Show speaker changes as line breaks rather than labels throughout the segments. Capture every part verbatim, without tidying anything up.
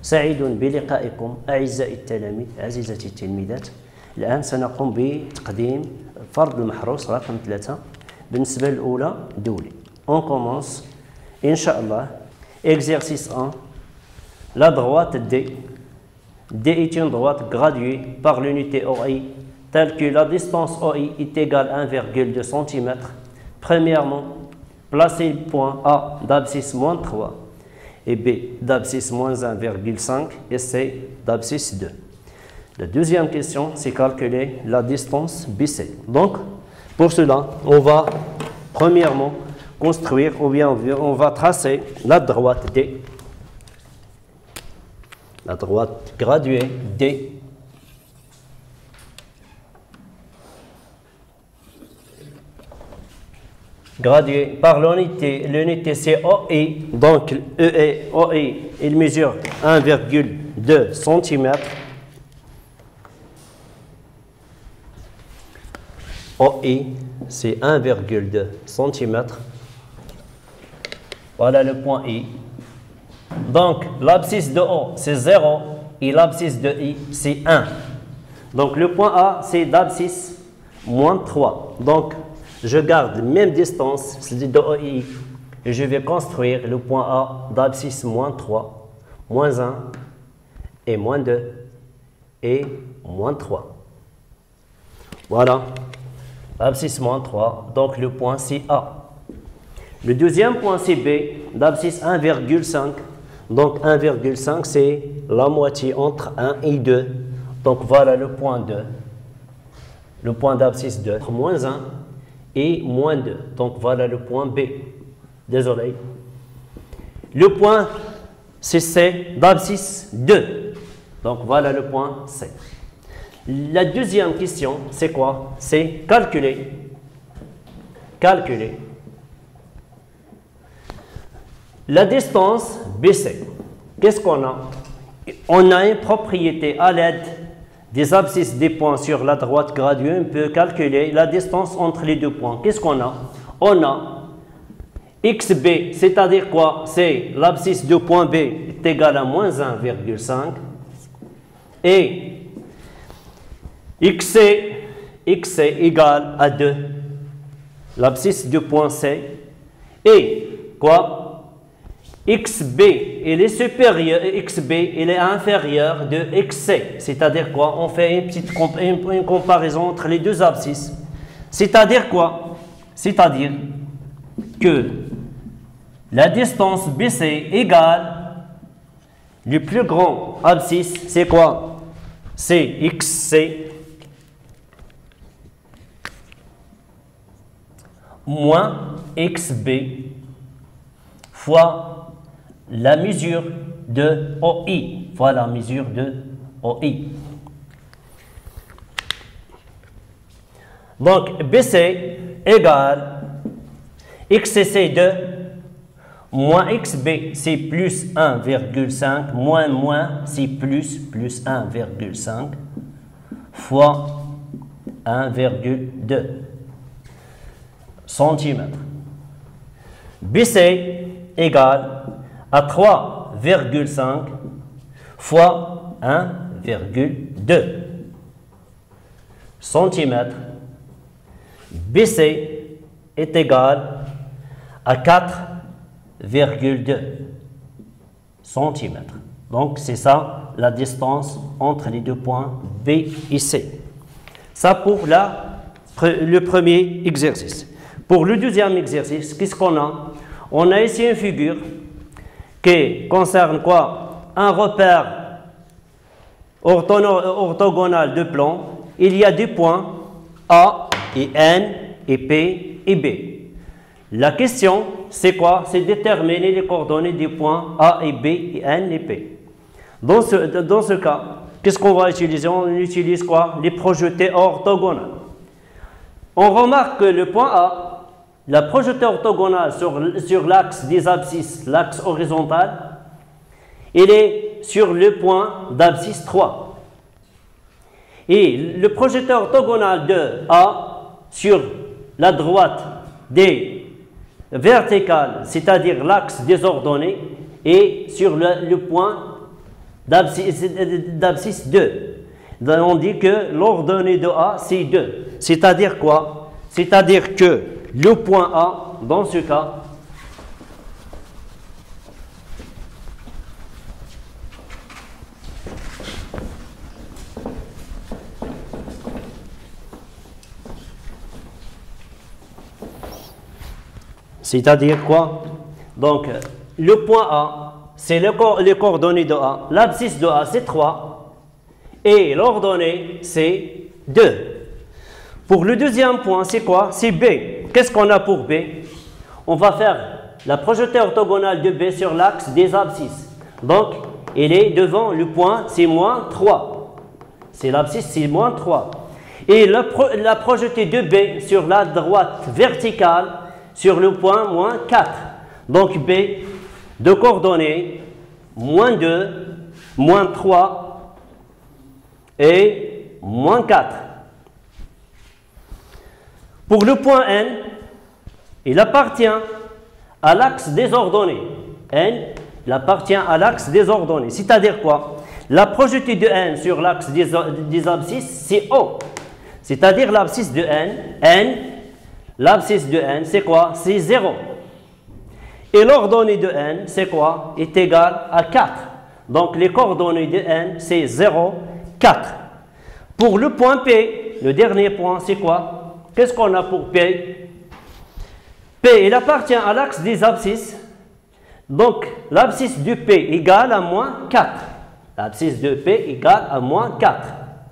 سعيد بلقائكم أعزائي التلاميذ عزيزتي التلميذات. الآن سنقوم بتقديم فرض المحروس رقم ثلاثة بالنسبة الأولى دولي. On commence إن شاء الله. Exercice un. La droite D. D est une droite graduée par l'unité O I telle que la distance O I est égale à un virgule deux centimètres. Premièrement, placez le point A d'abscisse moins trois et B d'abscisse moins un virgule cinq et C d'abscisse deux. La deuxième question, c'est calculer la distance B C. Donc, pour cela, on va premièrement construire ou bien on va tracer la droite D. La droite graduée D. Graduée par l'unité, l'unité c'est O I, donc E et O I, il mesure un virgule deux centimètres. O I, c'est un virgule deux centimètres. Voilà le point I. Donc, l'abscisse de O, c'est zéro et l'abscisse de I, c'est un. Donc, le point A, c'est d'abscisse moins trois. Donc, je garde la même distance, c'est de O I, et je vais construire le point A d'abscisse moins trois, moins un, et moins deux, et moins trois. Voilà, abscisse moins trois, donc le point c'est A. Le deuxième point c'est B, d'abscisse un virgule cinq. Donc un virgule cinq, c'est la moitié entre un et deux. Donc voilà le point deux. Le point d'abscisse deux, moins un et moins deux. Donc voilà le point B. Désolé. Le point c'est C d'abscisse deux. Donc voilà le point C. La deuxième question, c'est quoi? C'est calculer. Calculer. La distance B C. Qu'est-ce qu'on a? On a une propriété à l'aide des abscisses des points sur la droite graduée. On peut calculer la distance entre les deux points. Qu'est-ce qu'on a? On a X B, c'est-à-dire quoi? C'est l'abscisse du point B est égal à moins un virgule cinq. Et X C, X C égale à deux. L'abscisse du point C. Et quoi? X B, il est supérieur, X B, il est inférieur de X C. C'est-à-dire quoi? On fait une petite comp une, une comparaison entre les deux abscisses. C'est-à-dire quoi? C'est-à-dire que la distance B C égale le plus grand abscisse, c'est quoi? C'est X C moins X B fois la mesure de O I. Voilà la mesure de O I. Donc, B C égale X C c'est deux, moins X B c'est plus un virgule cinq, moins moins c'est plus, plus un virgule cinq, fois un virgule deux centimètres. B C égale à trois virgule cinq fois un virgule deux centimètres. B C est égal à quatre virgule deux centimètres. Donc, c'est ça la distance entre les deux points B et C. Ça pour la, le premier exercice. Pour le deuxième exercice, qu'est-ce qu'on a? On a ici une figure qui concerne quoi? Un repère orthogonal de plan. Il y a deux points A et N et P et B. La question, c'est quoi? C'est déterminer les coordonnées des points A et B et N et P. Dans ce, dans ce cas, qu'est-ce qu'on va utiliser? On utilise quoi? Les projetés orthogonales. On remarque que le point A, la projetée orthogonale sur, sur l'axe des abscisses, l'axe horizontal, il est sur le point d'abscisse trois. Et le projeté orthogonal de A sur la droite des verticales, c'est-à-dire l'axe des ordonnées, est sur le, le point d'abscisse deux. On dit que l'ordonnée de A, c'est deux. C'est-à-dire quoi? C'est-à-dire que le point A, dans ce cas, c'est-à-dire quoi? Donc, le point A, c'est le co les coordonnées de A. L'abscisse de A, c'est trois. Et l'ordonnée, c'est deux. Pour le deuxième point, c'est quoi? C'est B. Qu'est-ce qu'on a pour B? On va faire la projetée orthogonale de B sur l'axe des abscisses. Donc, il est devant le point, c'est moins trois. C'est l'abscisse, c'est moins trois. Et la, pro la projetée de B sur la droite verticale, sur le point moins quatre. Donc B, de coordonnées, moins deux, moins trois et moins quatre. Pour le point N, il appartient à l'axe des ordonnées. N, il appartient à l'axe des ordonnées. C'est-à-dire quoi? La projetée de N sur l'axe des, des abscisses, c'est O. C'est-à-dire l'abscisse de N, N, l'abscisse de N, c'est quoi? C'est zéro. Et l'ordonnée de N, c'est quoi? Est égale à quatre. Donc, les coordonnées de N, c'est zéro, quatre. Pour le point P, le dernier point, c'est quoi? Qu'est-ce qu'on a pour P? P, il appartient à l'axe des abscisses. Donc, l'abscisse de P égale à moins quatre. L'abscisse de P égale à moins quatre.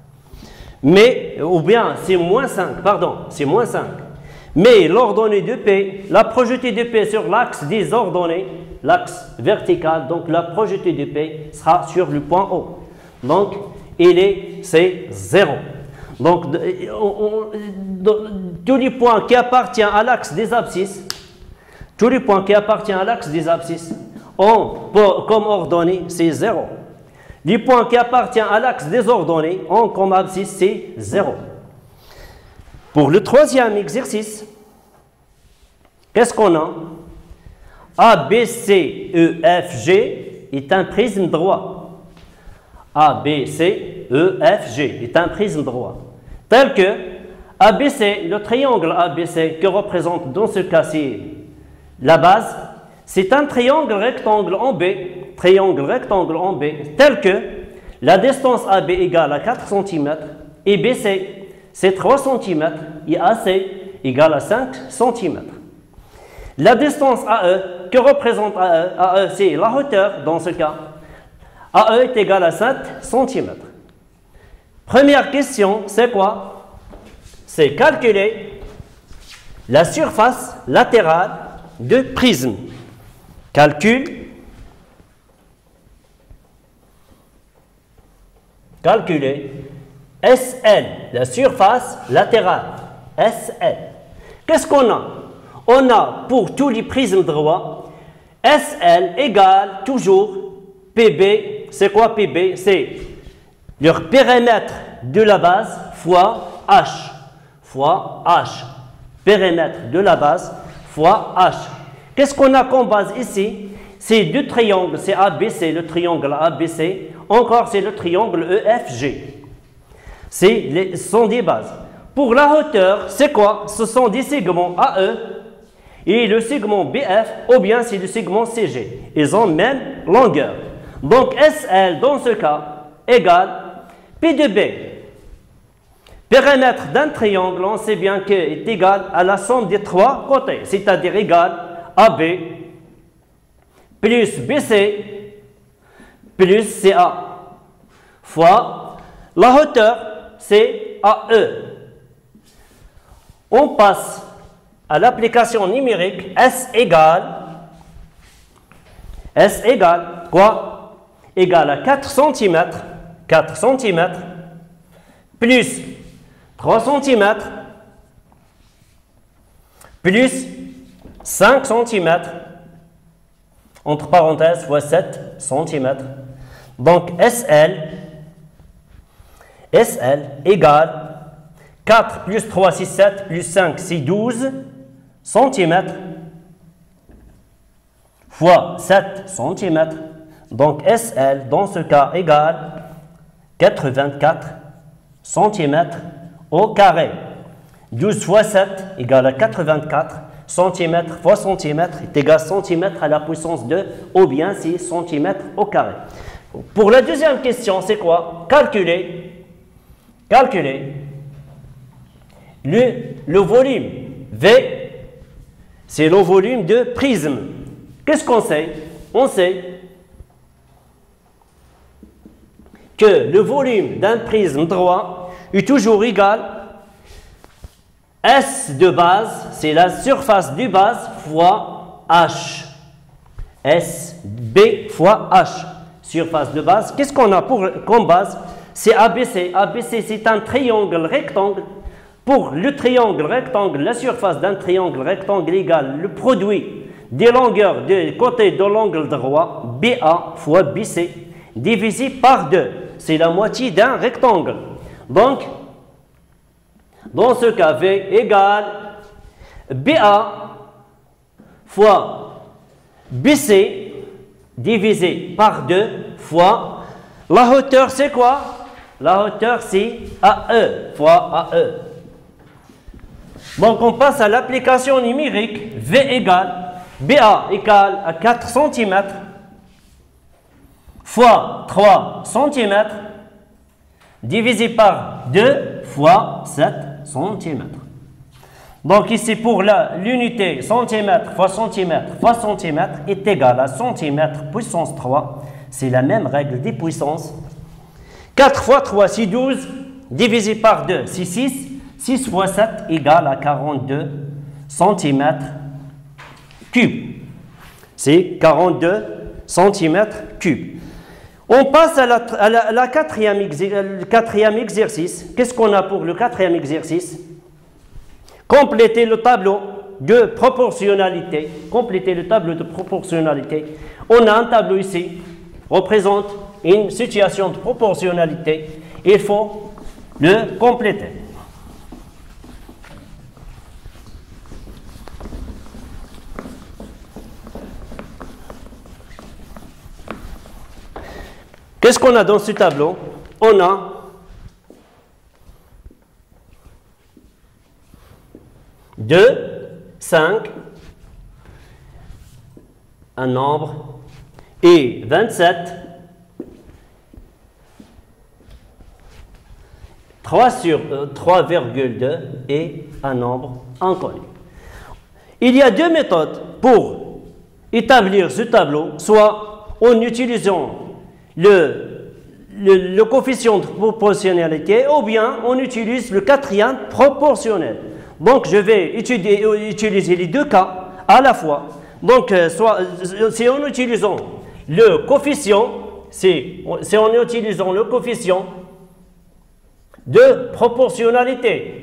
Mais, ou bien, c'est moins cinq, pardon, c'est moins cinq. Mais l'ordonnée de P, la projetée de P sur l'axe des ordonnées, l'axe vertical, donc la projetée de P sera sur le point O. Donc, il est, c'est zéro. Donc, on, on, tous les points qui appartiennent à l'axe des abscisses, tous les points qui appartiennent à l'axe des abscisses, ont comme ordonnée, c'est zéro. Les points qui appartiennent à l'axe des ordonnées ont comme abscisse, c'est zéro. Pour le troisième exercice, qu'est-ce qu'on a? A, B, C, E, F, G est un prisme droit. A, B, C, E, F, G est un prisme droit. Tel que A B C, le triangle A B C que représente dans ce cas-ci la base, c'est un triangle rectangle en B, triangle rectangle en B, tel que la distance A B égale à quatre centimètres et B C c'est trois centimètres et A C égale à cinq centimètres. La distance A E, que représente A E, A E c'est la hauteur dans ce cas. A E est égal à sept centimètres. Première question, c'est quoi? C'est calculer la surface latérale de prisme. Calcul. Calculer S L, la surface latérale. S L. Qu'est-ce qu'on a? On a pour tous les prismes droits, S L égale toujours P B. C'est quoi P B? C'est leur périmètre de la base fois H. Fois H. Périmètre de la base fois H. Qu'est-ce qu'on a comme base ici? C'est deux triangles, c'est A B C, le triangle A B C. Encore, c'est le triangle E F G. Ce sont des bases. Pour la hauteur, c'est quoi? Ce sont des segments A E et le segment B F, ou bien c'est le segment C G. Ils ont même longueur. Donc S L, dans ce cas, égale P de B. Périmètre d'un triangle, on sait bien qu'il est égal à la somme des trois côtés, c'est-à-dire égal A B plus B C plus C A fois la hauteur, c'est A E. On passe à l'application numérique S égale S égale quoi? Égale à quatre centimètres, quatre centimètres plus trois centimètres plus cinq centimètres entre parenthèses fois sept centimètres. Donc S L S L égale quatre plus trois, c'est sept, plus cinq, c'est douze centimètres fois sept centimètres. Donc S L, dans ce cas, égale quatre-vingt-quatre centimètres au carré. douze fois sept égale à quatre-vingt-quatre. Centimètre fois centimètre est égal à centimètre à la puissance deux, ou bien c'est centimètre au carré. Pour la deuxième question, c'est quoi? Calculer, calculer le, le volume V, c'est le volume de prisme. Qu'est-ce qu'on sait? On sait que le volume d'un prisme droit est toujours égal S de base, c'est la surface du base fois H. S B fois H. Surface de base. Qu'est-ce qu'on a pour, comme base? C'est A B C. A B C, c'est un triangle rectangle. Pour le triangle rectangle, la surface d'un triangle rectangle égale le produit des longueurs des côtés de l'angle droit, B A fois B C, divisé par deux. C'est la moitié d'un rectangle. Donc, dans ce cas, V égale B A fois B C divisé par deux fois la hauteur, c'est quoi? La hauteur, c'est A E fois A E. Donc, on passe à l'application numérique. V égale B A égale à quatre centimètres fois trois centimètres divisé par deux fois sept centimètres. Donc ici pour l'unité centimètre fois centimètre fois centimètre est égal à centimètre puissance trois. C'est la même règle des puissances. quatre fois trois, c'est douze. Divisé par deux, c'est six. six fois sept égale à quarante-deux centimètres cubes. C'est quarante-deux centimètres cubes. On passe à la, à la, à la quatrième, exer, le quatrième exercice. Qu'est-ce qu'on a pour le quatrième exercice? Compléter le tableau de proportionnalité. Compléter le tableau de proportionnalité. On a un tableau ici, représente une situation de proportionnalité. Il faut le compléter. Qu'est-ce qu'on a dans ce tableau? On a deux, cinq, un nombre, et vingt-sept, trois sur trois virgule deux et un nombre inconnu. Il y a deux méthodes pour établir ce tableau, soit en utilisant Le, le, le coefficient de proportionnalité, ou bien on utilise le quatrième proportionnel. Donc je vais étudier, utiliser les deux cas à la fois. Donc euh, soit, c'est en utilisant le coefficient, c'est en utilisant le coefficient de proportionnalité.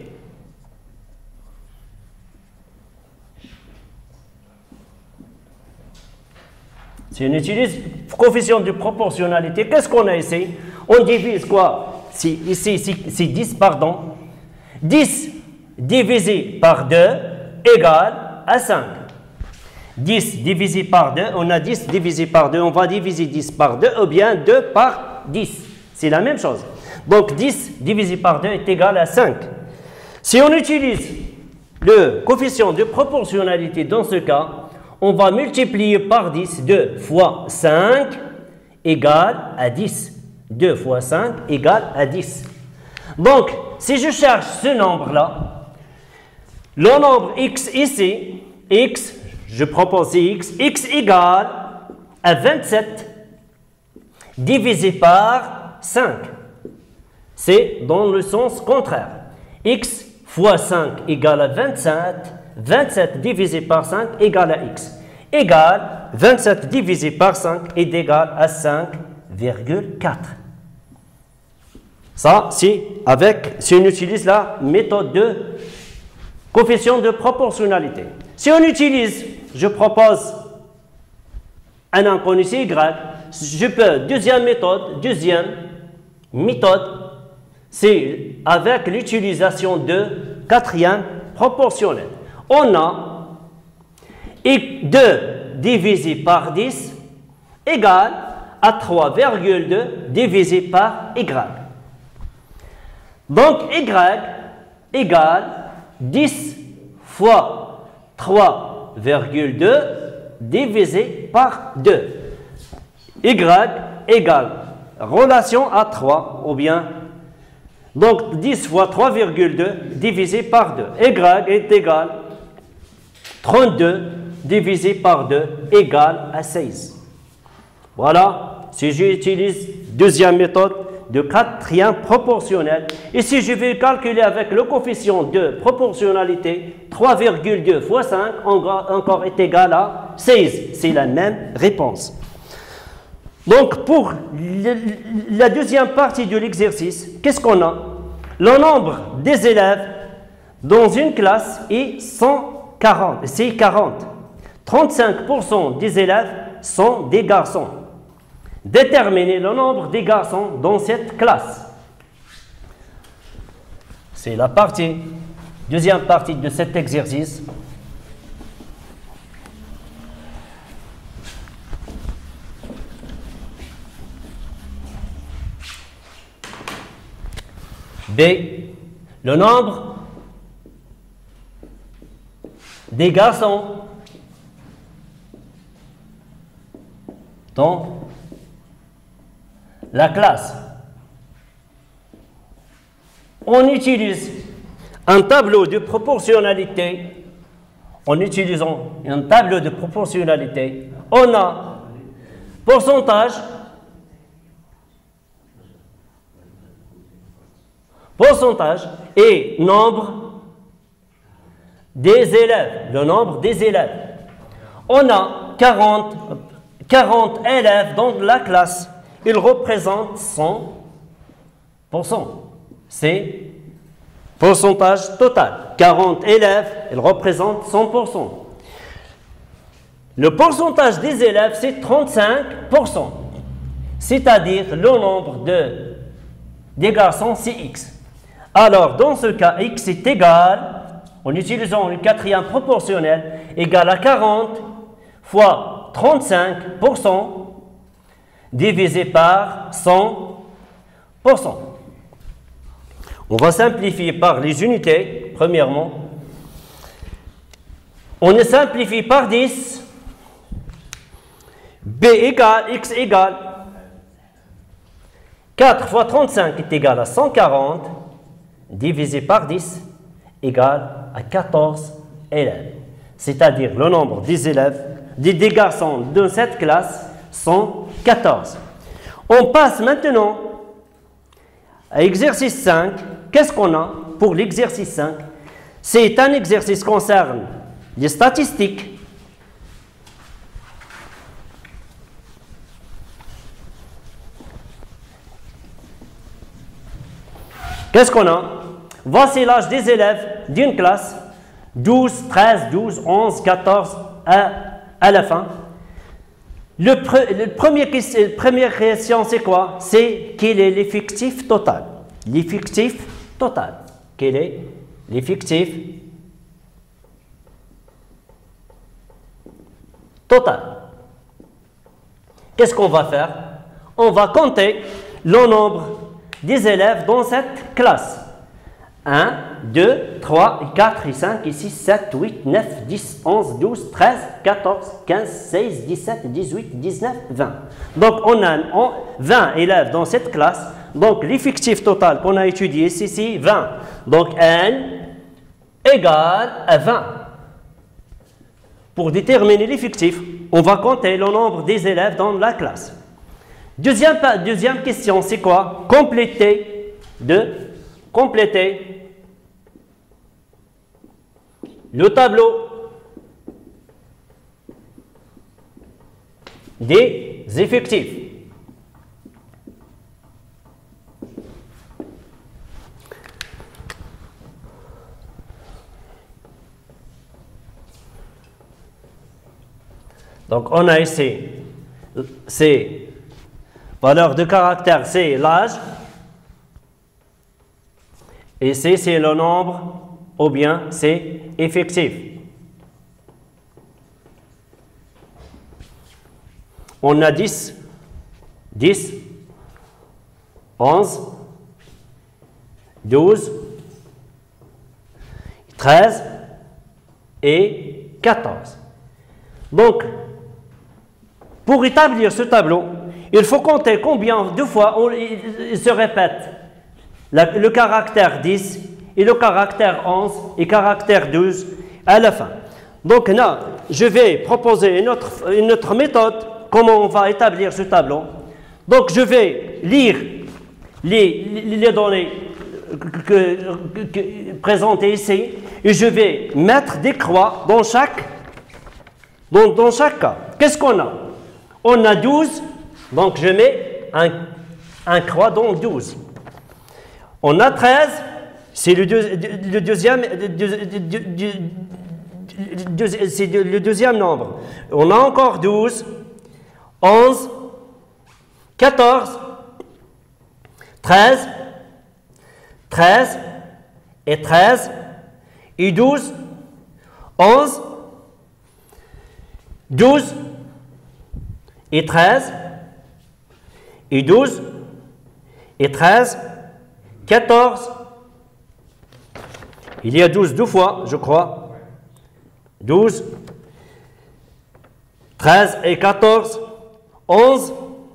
Si on utilise le coefficient de proportionnalité, qu'est-ce qu'on a ici? On divise quoi? Si, ici, c'est dix, pardon. dix divisé par deux égale à cinq. dix divisé par deux, on a dix divisé par deux, on va diviser dix par deux, ou bien deux par dix. C'est la même chose. Donc dix divisé par deux est égal à cinq. Si on utilise le coefficient de proportionnalité dans ce cas, on va multiplier par dix, deux fois cinq égale à dix. deux fois cinq égale à dix. Donc, si je cherche ce nombre-là, le nombre x ici, x, je propose x, x égale à vingt-sept divisé par cinq. C'est dans le sens contraire. X fois cinq égale à vingt-sept. vingt-sept divisé par cinq égale à x. Égale vingt-sept divisé par cinq est égal à cinq virgule quatre. Ça, c'est avec, si on utilise la méthode de coefficient de proportionnalité. Si on utilise, je propose un inconnu, c'est y, je peux, deuxième méthode, deuxième méthode, c'est avec l'utilisation de quatrième proportionnel. On a deux divisé par dix égale à trois virgule deux divisé par Y. Donc, Y égale dix fois trois virgule deux divisé par deux. Y égale relation à trois, ou bien, donc dix fois trois virgule deux divisé par deux. Y est égal trente-deux divisé par deux égale à seize. Voilà, si j'utilise deuxième méthode de quatrième proportionnel, et si je vais calculer avec le coefficient de proportionnalité, trois virgule deux fois cinq encore est égal à seize. C'est la même réponse. Donc, pour la deuxième partie de l'exercice, qu'est-ce qu'on a? Le nombre des élèves dans une classe est cent quarante, c'est quarante. trente-cinq pour cent des élèves sont des garçons. Déterminer le nombre des garçons dans cette classe. C'est la partie, deuxième partie de cet exercice. B. Le nombre des garçons dans la classe. On utilise un tableau de proportionnalité. En utilisant un tableau de proportionnalité, on a pourcentage, pourcentage et nombre des élèves, le nombre des élèves. On a quarante, quarante élèves dans la classe. Ils représentent cent pour cent. C'est pourcentage total. quarante élèves, ils représentent cent pour cent. Le pourcentage des élèves, c'est trente-cinq pour cent. C'est-à-dire le nombre de, des garçons, c'est X. Alors, dans ce cas, X est égal, en utilisant une quatrième proportionnelle, égal à quarante fois trente-cinq pour cent divisé par cent pour cent. On va simplifier par les unités, premièrement. On les simplifie par dix. B égale, X égale quatre fois trente-cinq est égal à cent quarante, divisé par dix égale à quatorze élèves. C'est-à-dire le nombre des élèves, des, des garçons de cette classe sont quatorze. On passe maintenant à l'exercice cinq. Qu'est-ce qu'on a pour l'exercice cinq? C'est un exercice qui concerne les statistiques. Qu'est-ce qu'on a? Voici l'âge des élèves d'une classe, douze, treize, douze, onze, quatorze, à, à la fin. Le, pre, le premier, première question, c'est quoi? C'est quel est l'effectif total? L'effectif total. Quel est l'effectif total? Qu'est-ce qu'on va faire? On va compter le nombre des élèves dans cette classe. un, deux, trois, quatre, cinq, six, sept, huit, neuf, dix, onze, douze, treize, quatorze, quinze, seize, dix-sept, dix-huit, dix-neuf, vingt. Donc, on a vingt élèves dans cette classe. Donc, l'effectif total qu'on a étudié, c'est ici vingt. Donc, n égale à vingt. Pour déterminer l'effectif, on va compter le nombre des élèves dans la classe. Deuxième, deuxième question, c'est quoi? Compléter de compléter le tableau des effectifs. Donc, on a ici ces valeurs de caractère, c'est l'âge. Et ici, c'est le nombre, ou bien c'est effectif. On a dix dix, onze, douze, treize et quatorze. Donc, pour établir ce tableau, il faut compter combien de fois on, il, il se répète la, le caractère dix et le caractère onze et le caractère douze à la fin. Donc là, je vais proposer une autre, une autre méthode, comment on va établir ce tableau. Donc je vais lire les, les données que, que, que, présentées ici et je vais mettre des croix dans chaque, dans, dans chaque cas. Qu'est-ce qu'on a? On a douze, donc je mets un, un croix dans douze. On a treize, c'est le, deux, le deuxième, c'est le deuxième nombre. On a encore douze, onze, quatorze, treize, treize et treize et douze, onze, douze et treize et douze et treize, quatorze. Il y a douze deux fois, je crois. douze, treize et quatorze, onze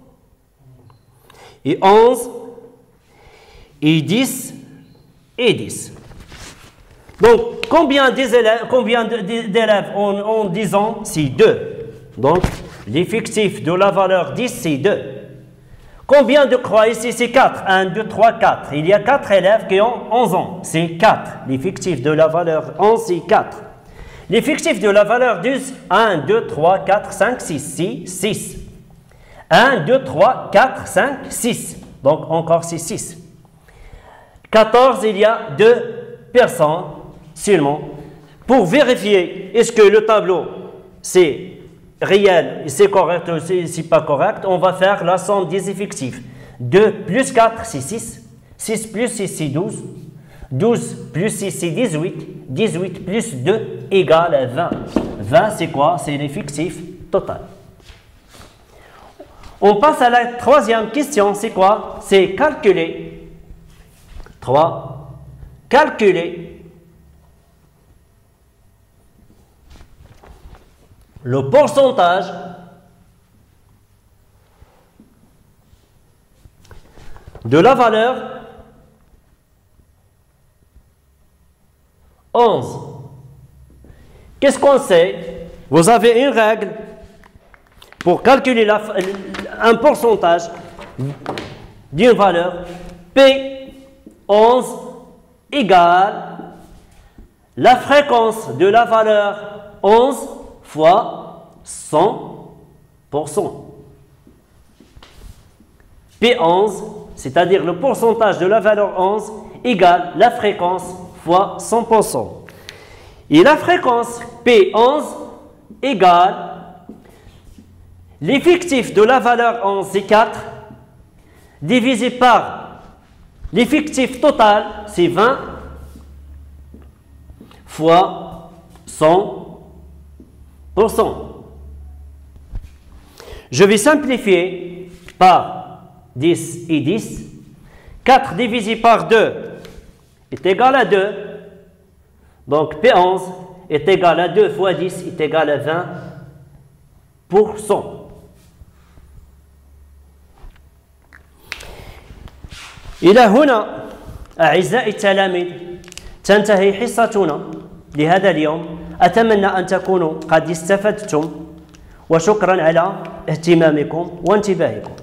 et onze et dix et dix. Donc, combien d'élèves, combien d'élèves en, en dix ans? C'est deux. Donc, l'effectif de la valeur dix, c'est deux. Combien de croix ici? C'est quatre. un, deux, trois, quatre. Il y a quatre élèves qui ont onze ans. C'est quatre. L'effectif de la valeur onze, c'est quatre. L'effectif de la valeur douze, un, deux, trois, quatre, cinq, six. C'est six. un, deux, trois, quatre, cinq, six. Donc, encore c'est six. quatorze, il y a deux personnes seulement. Pour vérifier est-ce que le tableau, c'est réel, c'est correct ou c'est pas correct, on va faire la somme des effectifs. deux plus quatre, c'est six. six plus six, c'est douze. douze plus six, c'est dix-huit. dix-huit plus deux égale vingt. vingt, c'est quoi? C'est l'effectif total. On passe à la troisième question, c'est quoi? C'est calculer. trois. Calculer le pourcentage de la valeur onze. Qu'est-ce qu'on sait? Vous avez une règle pour calculer la, un pourcentage d'une valeur. P onze égale la fréquence de la valeur onze fois cent pour cent. P onze, c'est-à-dire le pourcentage de la valeur onze, égale la fréquence fois cent pour cent. Et la fréquence P onze égale l'effectif de la valeur onze, c'est quatre, divisé par l'effectif total, c'est vingt, fois cent pour cent. Je vais simplifier par dix et dix. quatre divisé par deux est égal à deux. Donc P onze est égal à deux fois dix est égal à vingt pour cent. إلى هنا أعزائي التلاميذ تنتهي حصتنا لهذا اليوم. أتمنى أن تكونوا قد استفدتم وشكرا على اهتمامكم وانتباهكم.